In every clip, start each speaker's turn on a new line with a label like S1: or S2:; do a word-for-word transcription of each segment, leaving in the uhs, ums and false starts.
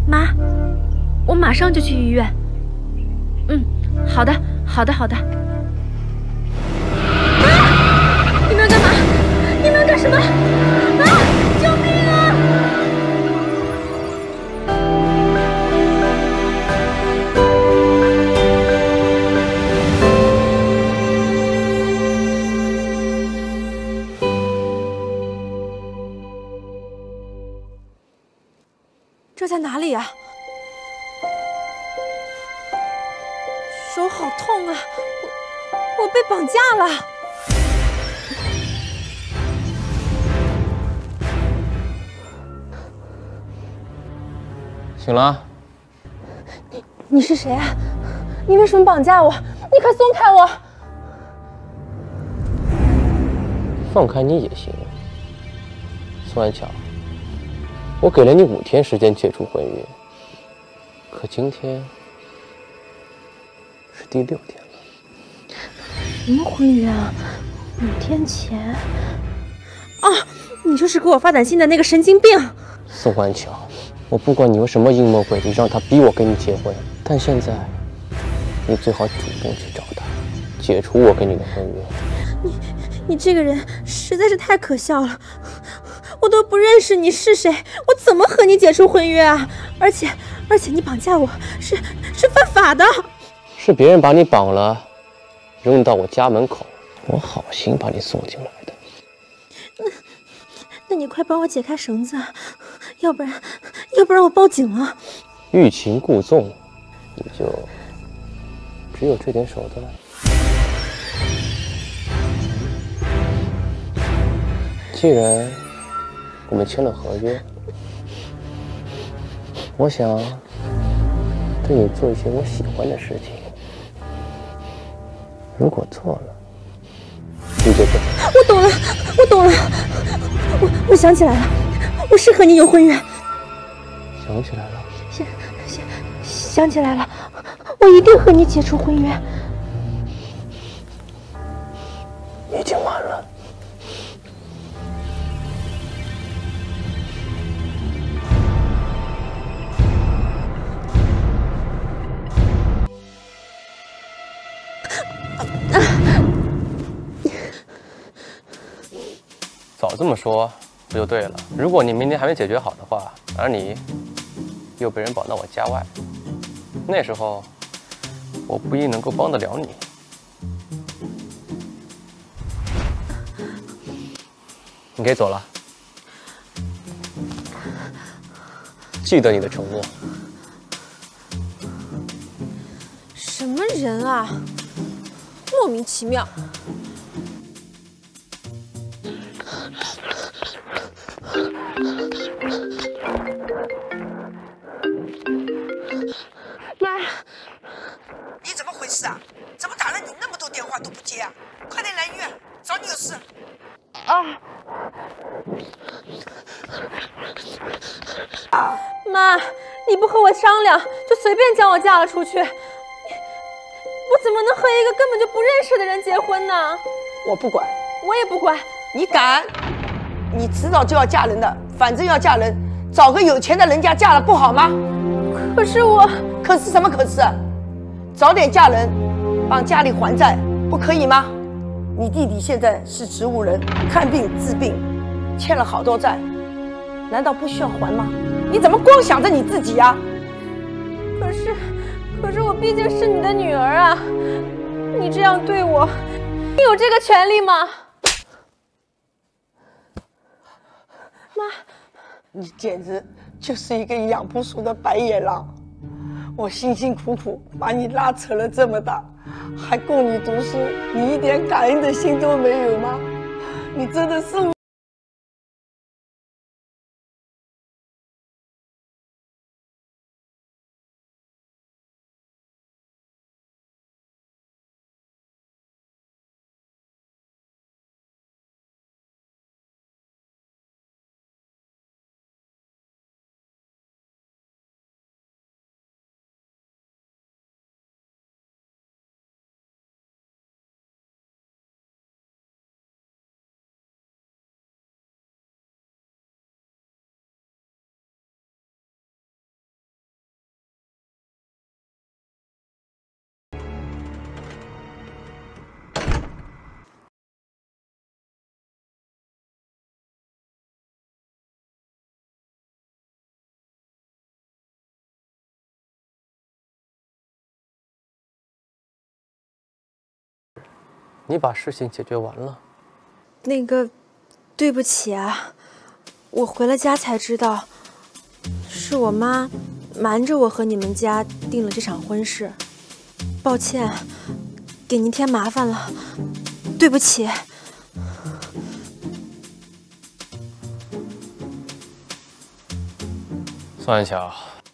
S1: 妈，我马上就去医院。嗯，好的，好的，好的。啊！你们要干嘛？你们要干什么？啊！救命啊！
S2: 这在哪里啊？手好痛啊！我我被绑架了。
S3: 醒了？
S2: 你你是谁啊？你为什么绑架我？你快松开我！
S3: 放开你也行。宋安乔，我给了你五天时间解除婚约，可今天是第六天了。
S2: 什么婚约啊？五天前？啊，你就是给我发短信的那个神经病！
S3: 宋安乔，我不管你有什么阴谋诡计，让他逼我跟你结婚，但现在你最好主动去找他，解除我跟你的婚约。
S2: 你你这个人实在是太可笑了，我都不认识你是谁，我怎么和你解除婚约啊？而且而且你绑架我是是犯法的。
S3: 是别人把你绑了，扔到我家门口，我好心把你送进来的。
S2: 那那你快帮我解开绳子，要不然要不然我报警了。
S3: 欲擒故纵，你就只有这点手段？既然我们签了合约，我想对你做一些我喜欢的事情。如果错了，你就不走。
S2: 我懂了，我懂了，我我想起来了，我是和你有婚约。
S3: 想起来了？
S2: 想想想起来了，我一定和你解除婚约。
S3: 已经晚了。早这么说不就对了？如果你明天还没解决好的话，而你又被人绑到我家外，那时候我不一定能够帮得了你。你可以走了，记得你的承诺。
S2: 什么人啊，莫名其妙。妈，
S4: 你怎么回事啊？怎么打了你那么多电话都不接啊？快点来医院，找你有事。
S2: 啊！妈，你不和我商量，就随便将我嫁了出去，你我怎么能和一个根本就不认识的人结婚呢？
S4: 我不管，
S2: 我也不管。
S4: 你敢？你迟早就要嫁人的，反正要嫁人，找个有钱的人家嫁了不好吗？
S2: 可是我……
S4: 可是什么可是？早点嫁人，帮家里还债，不可以吗？你弟弟现在是植物人，看病治病，欠了好多债，难道不需要还吗？你怎么光想着你自己啊？
S2: 可是，可是我毕竟是你的女儿啊！你这样对我，你有这个权利吗？妈，
S4: 你简直就是一个养不熟的白眼狼！我辛辛苦苦把你拉扯了这么大，还供你读书，你一点感恩的心都没有吗？你真的是……
S3: 你把事情解决完了。
S2: 那个，对不起啊，我回了家才知道，是我妈瞒着我和你们家定了这场婚事。抱歉，给您添麻烦了，对不起。
S3: 算巧。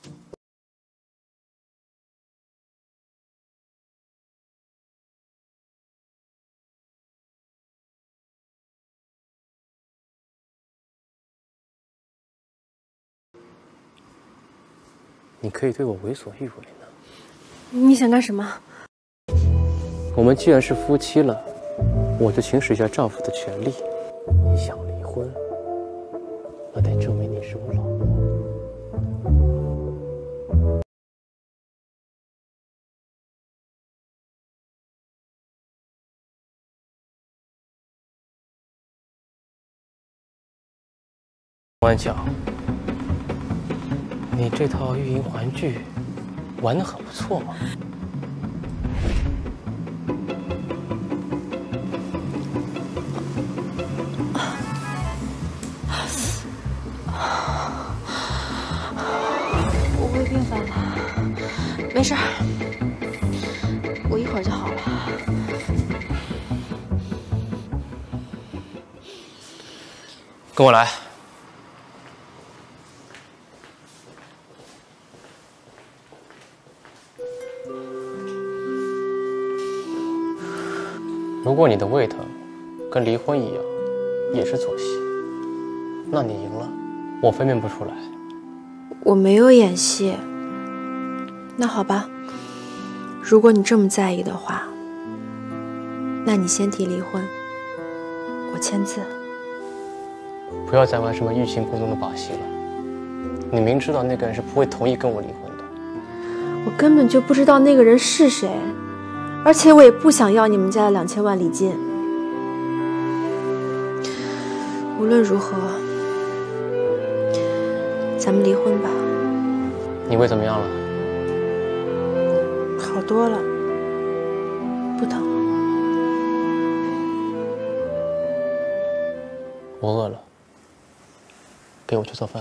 S3: 你可以对我为所欲为呢。
S2: 你想干什么？
S3: 我们既然是夫妻了，我就行使一下丈夫的权利。你想离婚，那得证明你是我老婆。关晓。 你这套玉银环剧玩得很不错嘛。
S2: 我胃病犯了，没事儿，我一会儿就好了。
S3: 跟我来。 如果你的胃疼跟离婚一样，也是做戏，那你赢了，我分辨不出来。
S2: 我没有演戏。那好吧，如果你这么在意的话，那你先提离婚，我签字。
S3: 不要再玩什么欲擒故纵的把戏了。你明知道那个人是不会同意跟我离婚的。
S2: 我根本就不知道那个人是谁。 而且我也不想要你们家的两千万礼金。无论如何，咱们离婚吧。
S3: 你胃怎么样了？
S2: 好多了，不疼了。
S3: 我饿了，给我去做饭。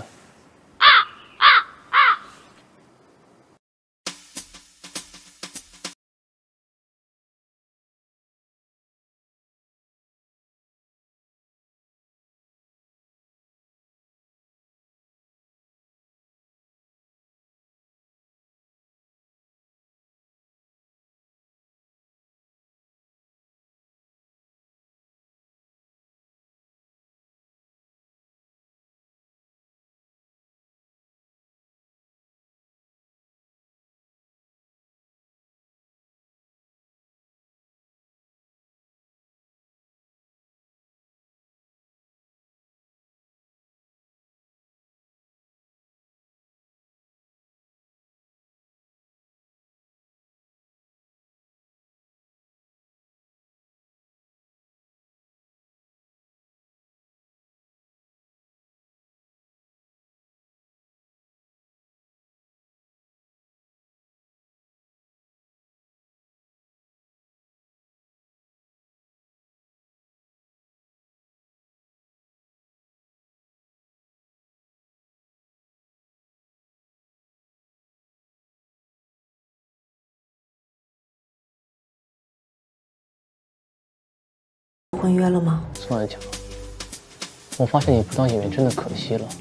S2: 婚约了吗？
S3: 宋安强，我发现你不当演员真的可惜了。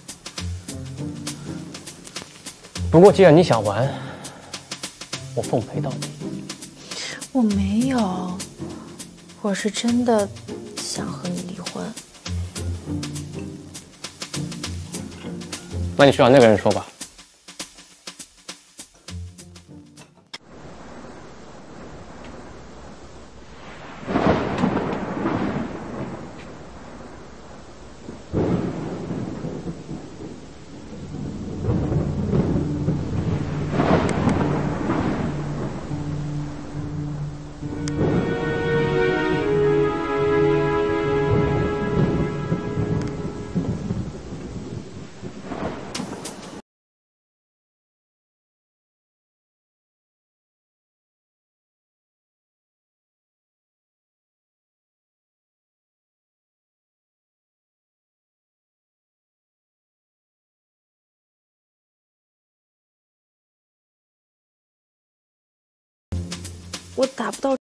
S3: 不过既然你想玩，我奉陪到底。
S2: 我没有，我是真的想和你离婚。
S3: 那你去找那个人说吧。
S2: 我打不到。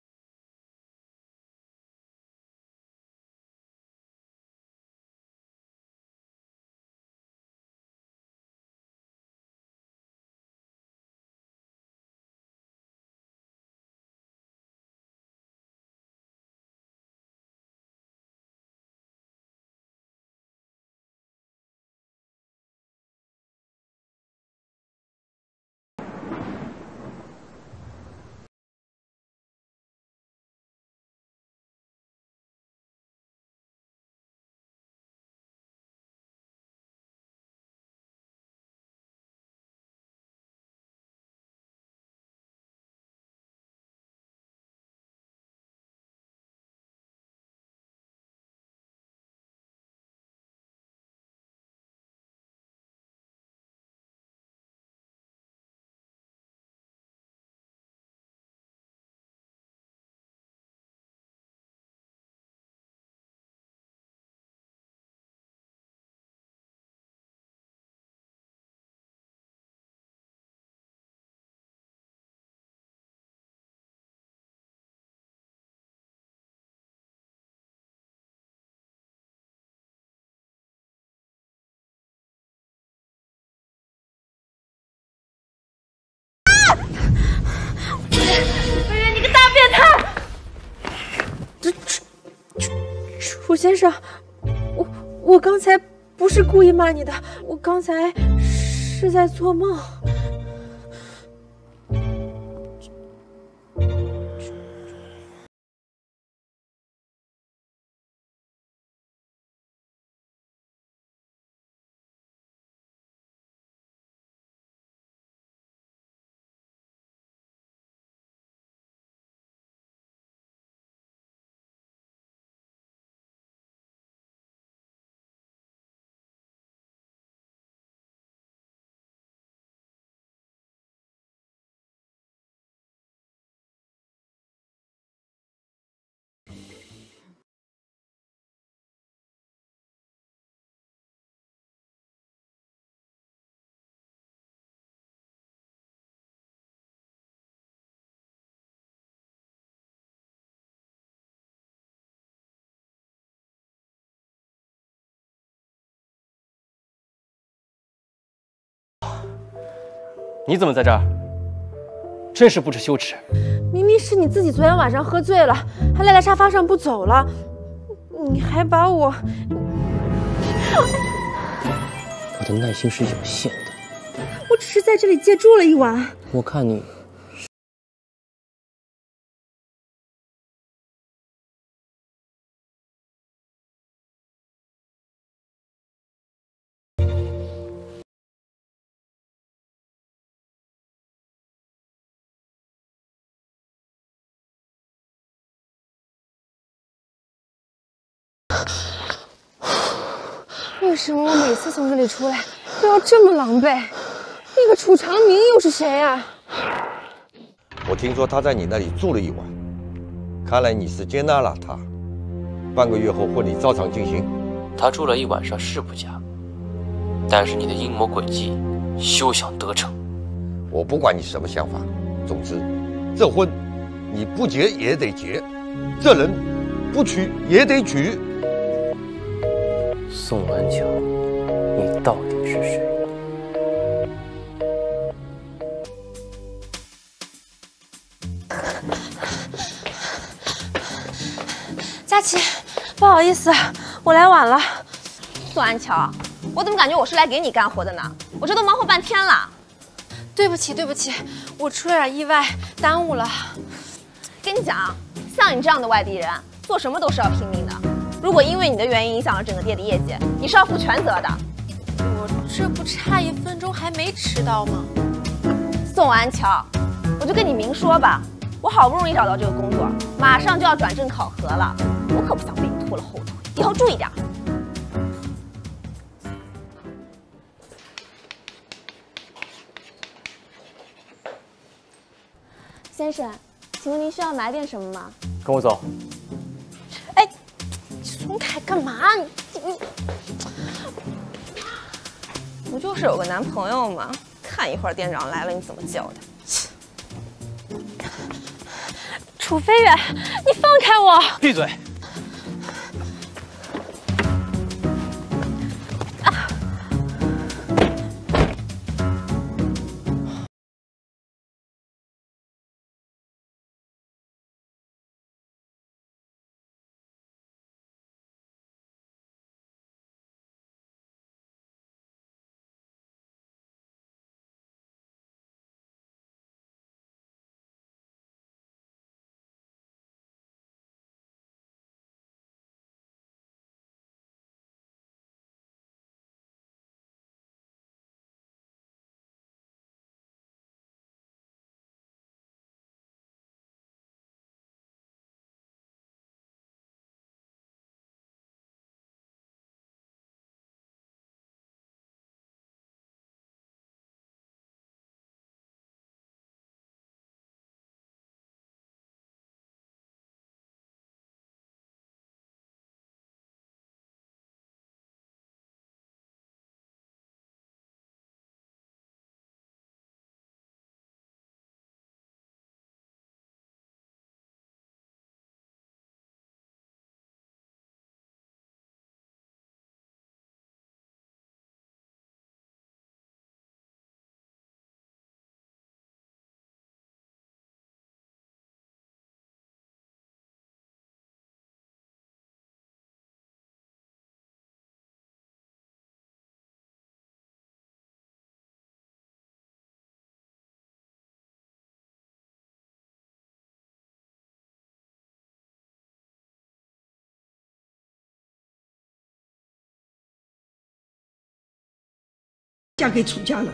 S2: 楚先生，我我刚才不是故意骂你的，我刚才是在做梦。
S3: 你怎么在这儿？真是不知羞耻！
S2: 明明是你自己昨天晚上喝醉了，还赖在沙发上不走了，你还把我……
S3: 我的耐心是有限的。
S2: 我只是在这里借住了一晚。
S3: 我看你。
S2: 为什么我每次从这里出来都要这么狼狈？那个楚长明又是谁啊？
S5: 我听说他在你那里住了一晚，看来你是接纳了他。半个月后婚礼照常进行。
S3: 他住了一晚上是不假，但是你的阴谋诡计休想得逞。
S5: 我不管你什么想法，总之，这婚你不结也得结，这人不娶也得娶。
S3: 宋安乔，你到底是谁？
S2: 佳琪，不好意思，我来晚了。
S6: 宋安乔，我怎么感觉我是来给你干活的呢？我这都忙活半天了。
S2: 对不起，对不起，我出了点意外，耽误了。
S6: 跟你讲，像你这样的外地人，做什么都是要拼命的。 如果因为你的原因影响了整个店的业绩，你是要负全责的。
S2: 我这不差一分钟还没迟到吗？
S6: 宋安乔，我就跟你明说吧，我好不容易找到这个工作，马上就要转正考核了，我可不想被你拖了后腿，以后注意点。先生，请问您需要买点什么吗？
S3: 跟我走。
S2: 松开干嘛？你你，
S6: 不就是有个男朋友吗？看一会儿店长来了，你怎么叫的？
S2: 楚飞远，你放开我！
S3: 闭嘴！
S4: 嫁给楚家人。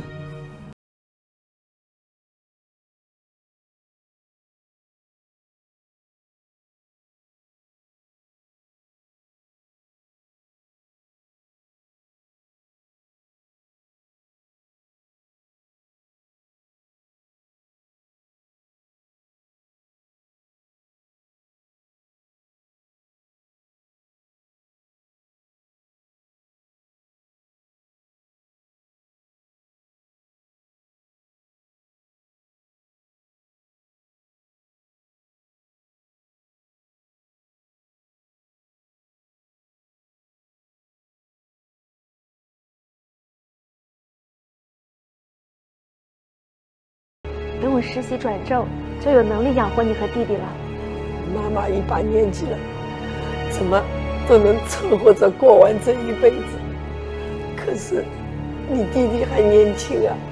S2: 等我实习转正，就有能力养活你和弟弟了。
S4: 妈妈一把年纪了，怎么都能凑合着过完这一辈子。可是你弟弟还年轻啊。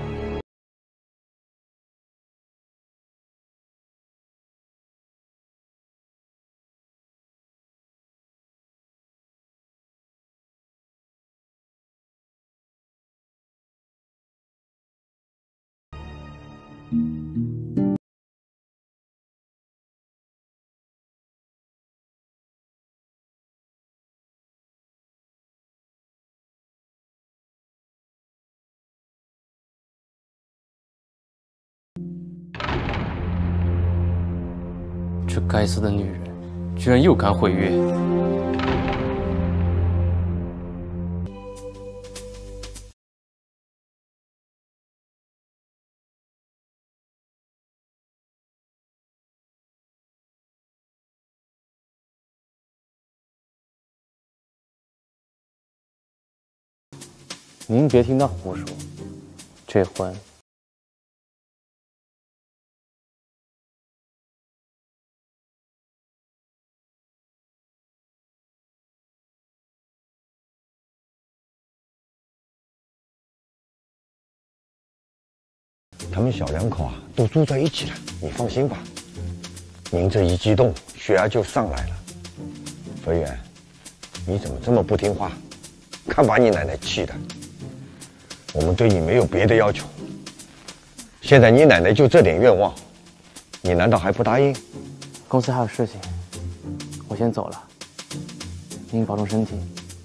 S3: 这该死的女人，居然又敢毁约！您别听他胡说，这婚
S5: 他们小两口啊，都住在一起了，你放心吧。您这一激动，血压就上来了。飞远，你怎么这么不听话？看把你奶奶气的。我们对你没有别的要求，现在你奶奶就这点愿望，你难道还不答应？
S3: 公司还有事情，我先走了。您保重身体。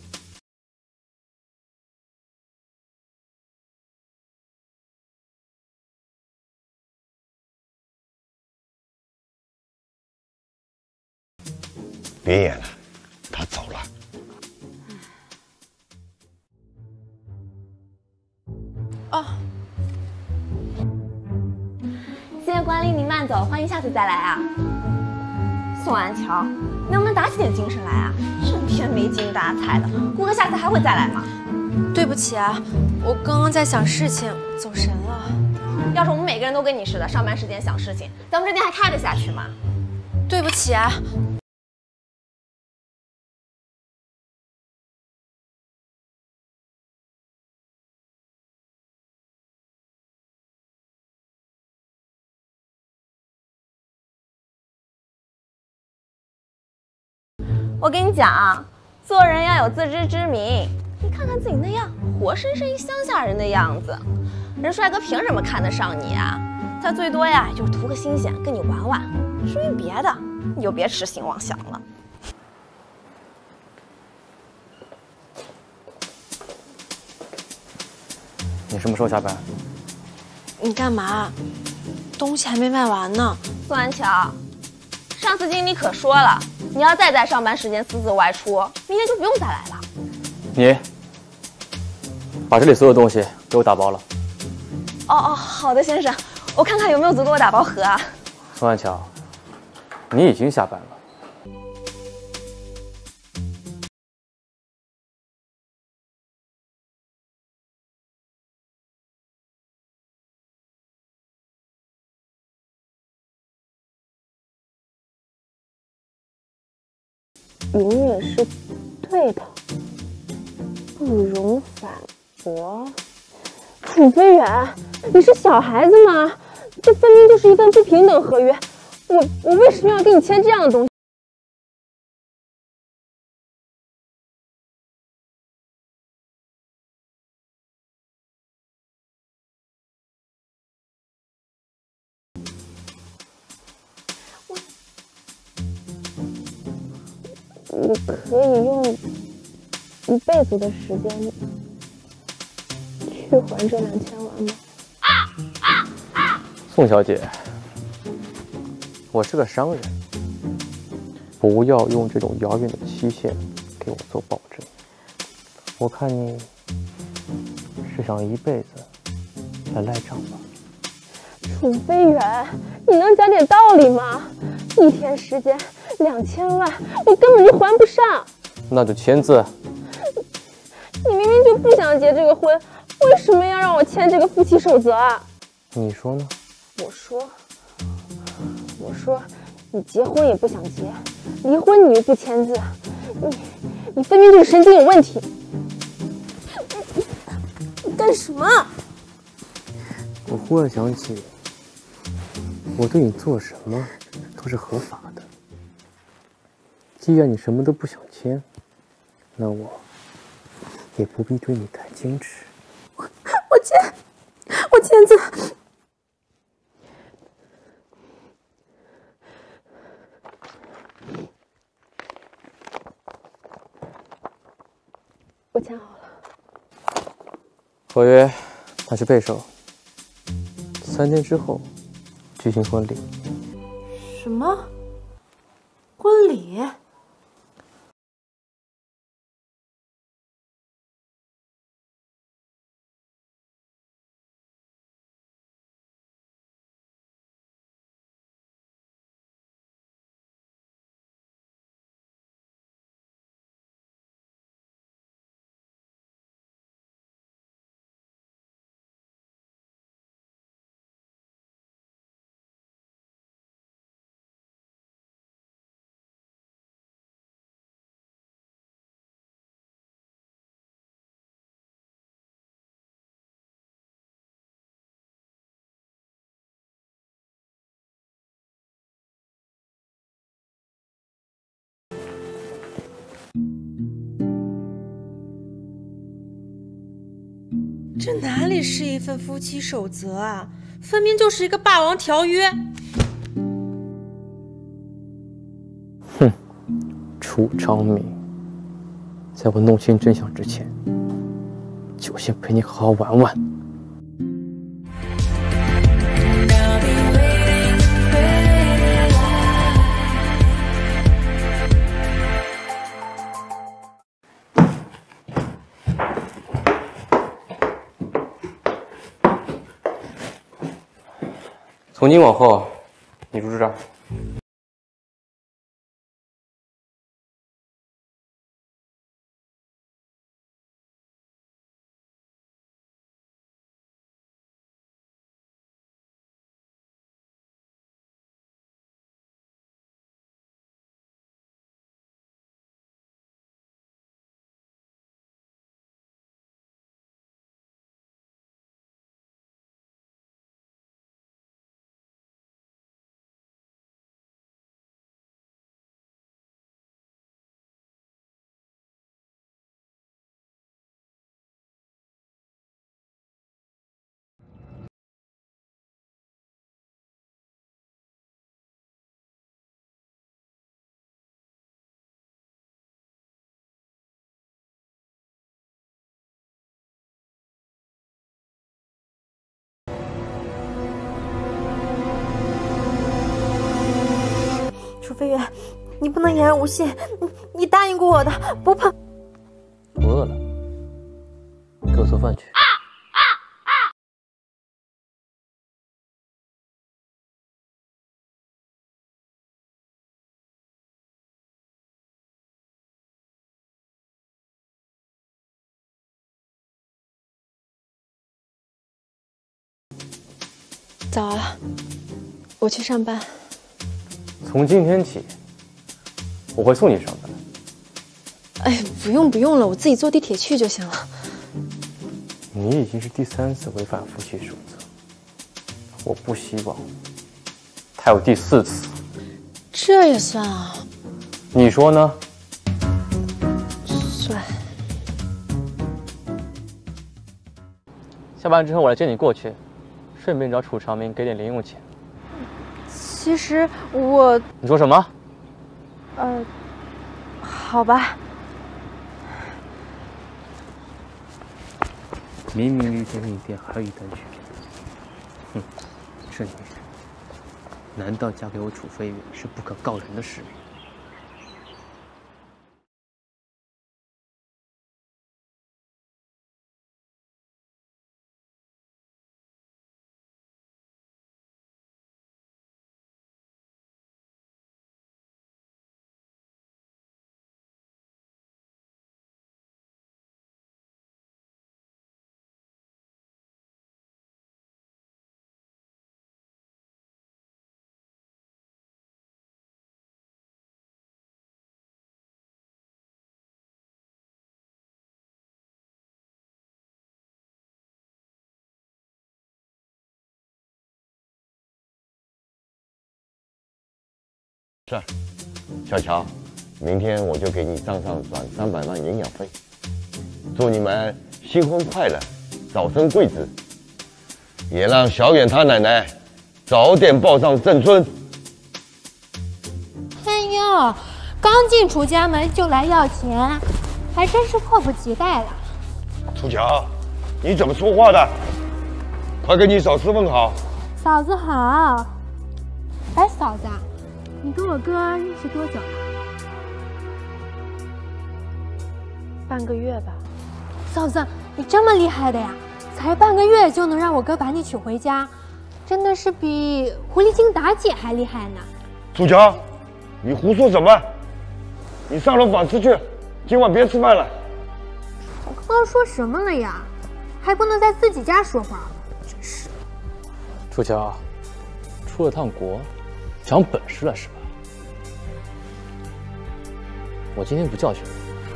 S5: 别演了，他走了。
S6: 哦，谢谢光临，您慢走，欢迎下次再来啊。 宋安乔，你能不能打起点精神来啊？整天没精打采的，顾哥下次还会再来吗？
S2: 对不起啊，我刚刚在想事情，走神了。
S6: 要是我们每个人都跟你似的，上班时间想事情，咱们这店还开得下去吗？
S2: 对不起啊。
S6: 我跟你讲啊，做人要有自知之明。你看看自己那样，活生生一乡下人的样子，人帅哥凭什么看得上你啊？他最多呀，就是图个新鲜，跟你玩玩。至于别的，你就别痴心妄想了。
S3: 你什么时候下班？
S2: 你干嘛？东西还没卖完呢。
S6: 宋安乔，上次经理可说了，你要再在上班时间私自外出，明天就不用再来了。
S3: 你把这里所有东西给我打包了。
S6: 哦哦，好的，先生，我看看有没有足够的打包盒啊。
S3: 宋安乔，你已经下班了。
S2: 永远是对的，不容反驳。楚飞远，你是小孩子吗？这分明就是一份不平等合约，我我为什么要跟你签这样的东西？我可以用一辈子的时间去还这两千万吗？
S3: 宋小姐，我是个商人，不要用这种遥远的期限给我做保证。我看你是想一辈子来赖账吧？
S2: 楚飞远，你能讲点道理吗？一天时间两千万，我根本就还不上。
S3: 那就签字。
S2: 你明明就不想结这个婚，为什么要让我签这个夫妻守则啊？
S3: 你说呢？
S2: 我说，我说，你结婚也不想结，离婚你又不签字，你你分明就是神经有问题。你你干什么？
S3: 我忽然想起，我对你做什么都是合法的。既然你什么都不想签，那我也不必对你太矜持。
S2: 我我签，我签字。我签好了。
S3: 合约拿去背手，三天之后举行婚礼。
S2: 什么？婚礼？这哪里是一份夫妻守则啊，分明就是一个霸王条约。
S3: 哼，楚昌明，在我弄清真相之前，就先陪你好好玩玩。从今往后，你住这儿。
S2: 飞远，你不能言而无信，你你答应过我的，不碰。
S3: 我饿了，给我做饭去。
S2: 早啊，我去上班。
S3: 从今天起，我会送你上班。
S2: 哎，不用不用了，我自己坐地铁去就行了。
S3: 你已经是第三次违反夫妻守则，我不希望还有第四次。
S2: 这也算啊？
S3: 你说呢？
S2: 算。
S3: 下班之后我来接你过去，顺便找楚长明给点零用钱。
S2: 其实我……
S3: 你说什么？
S2: 呃，好吧。
S3: 明明离甜品店还有一段距离，哼，这女人，难道嫁给我楚飞远是不可告人的事吗？
S5: 是，小乔，明天我就给你账上转三百万营养费，祝你们新婚快乐，早生贵子，也让小远他奶奶早点抱上正孙。
S7: 哎呦，刚进楚家门就来要钱，还真是迫不及待了。
S5: 楚乔，你怎么说话的？快给你嫂子问好。
S7: 嫂子好。哎，嫂子。你跟我哥认识多久了？
S2: 半个月吧。
S7: 嫂子，你这么厉害的呀？才半个月就能让我哥把你娶回家，真的是比狐狸精妲己还厉害呢。
S5: 楚乔，你胡说什么？你上楼反思去，今晚别吃饭了。
S7: 我刚刚说什么了呀？还不能在自己家说话，真是。
S3: 楚乔，出了趟国，长本事了是吧？我今天不教训你。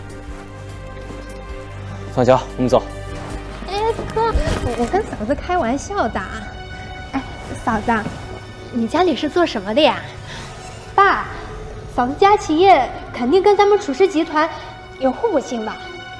S3: 桑乔，我们走。
S7: 哎哥，我跟嫂子开玩笑的。哎，嫂子，你家里是做什么的呀？爸，嫂子家企业肯定跟咱们楚氏集团有互补性吧？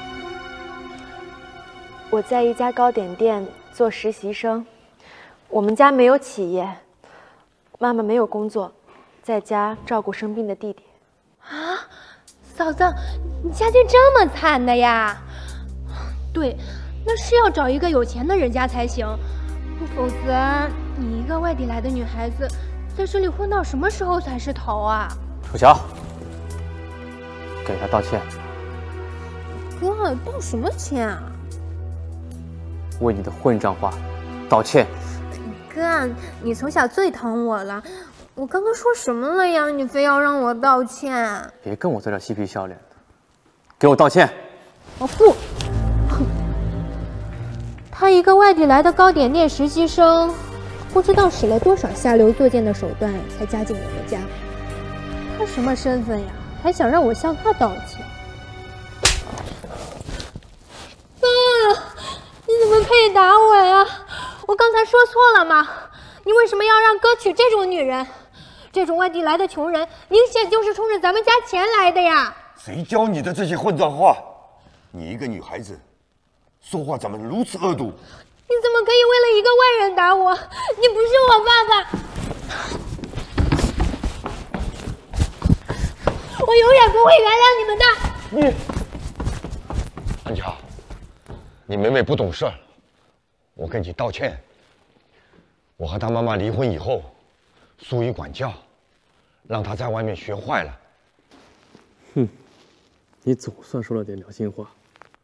S2: 我在一家糕点店做实习生，我们家没有企业，妈妈没有工作，在家照顾生病的弟弟。
S7: 啊，嫂子，你家境这么惨的呀？对，那是要找一个有钱的人家才行，否则你一个外地来的女孩子，在这里混到什么时候才是头啊？
S3: 楚乔，给他道歉。
S7: 哥，道什么歉啊？
S3: 为你的混账话道歉。
S7: 哥，你从小最疼我了，我刚刚说什么了呀？你非要让我道歉？
S3: 别跟我在这嬉皮笑脸的，给我道歉！
S7: 我不。他一个外地来的糕点店实习生，不知道使了多少下流作贱的手段才加进我们家。他什么身份呀？还想让我向他道歉？啊！你怎么可以打我呀？我刚才说错了吗？你为什么要让哥娶这种女人？这种外地来的穷人，明显就是冲着咱们家钱来的呀！
S5: 谁教你的这些混账话？你一个女孩子，说话怎么如此恶毒？
S7: 你怎么可以为了一个外人打我？你不是我爸爸！我永远不会原谅你们的！
S5: 你，安乔，你妹妹不懂事儿，我跟你道歉。我和她妈妈离婚以后，疏于管教， 让他在外面学坏了。
S3: 哼，你总算说了点良心话。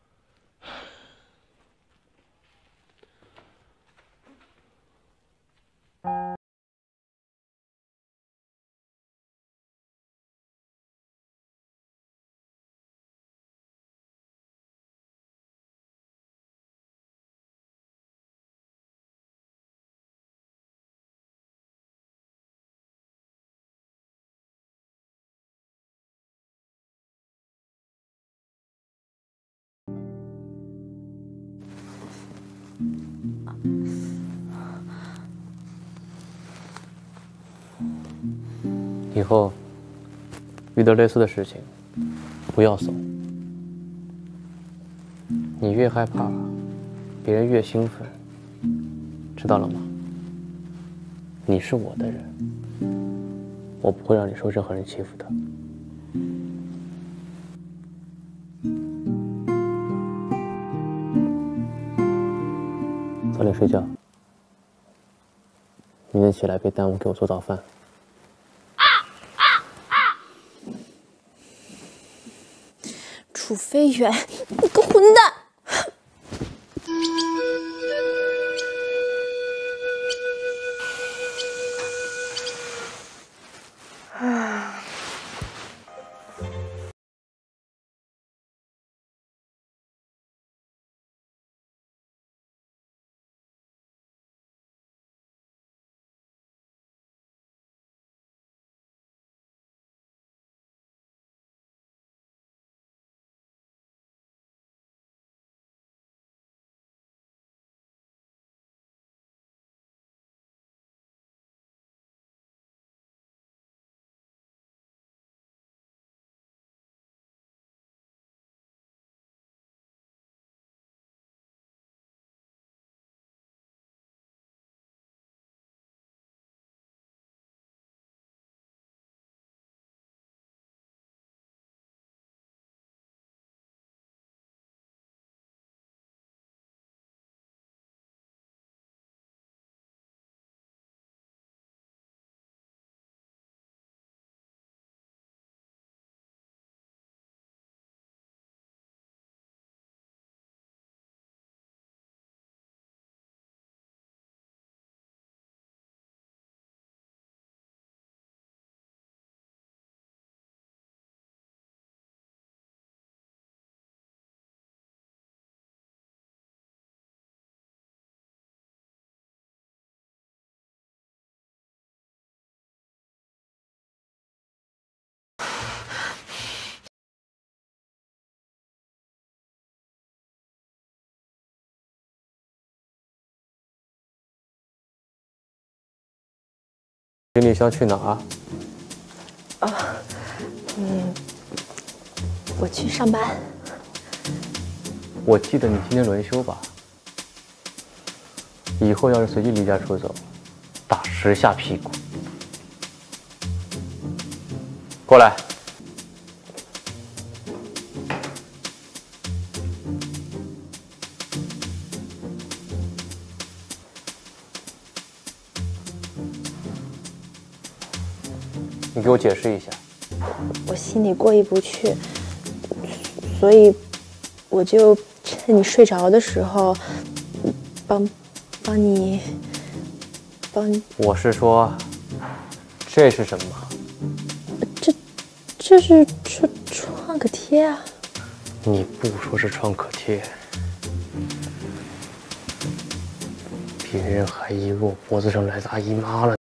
S3: 以后遇到类似的事情，不要怂。你越害怕，别人越兴奋，知道了吗？你是我的人，我不会让你受任何人欺负的。早点睡觉，明天起来别耽误给我做早饭。
S2: 楚飞远，你个混蛋！啊！
S3: 行李箱去哪儿？
S2: 啊，嗯，我去上班。
S3: 我记得你今天轮休吧？以后要是随机离家出走，打十下屁股。过来。你给我解释一下。
S2: 我心里过意不去，所以我就趁你睡着的时候，帮帮你帮你。
S3: 我是说，这是什么？
S2: 这这是创创可贴啊！
S3: 你不说是创可贴，别人还以为我脖子上来大姨妈了。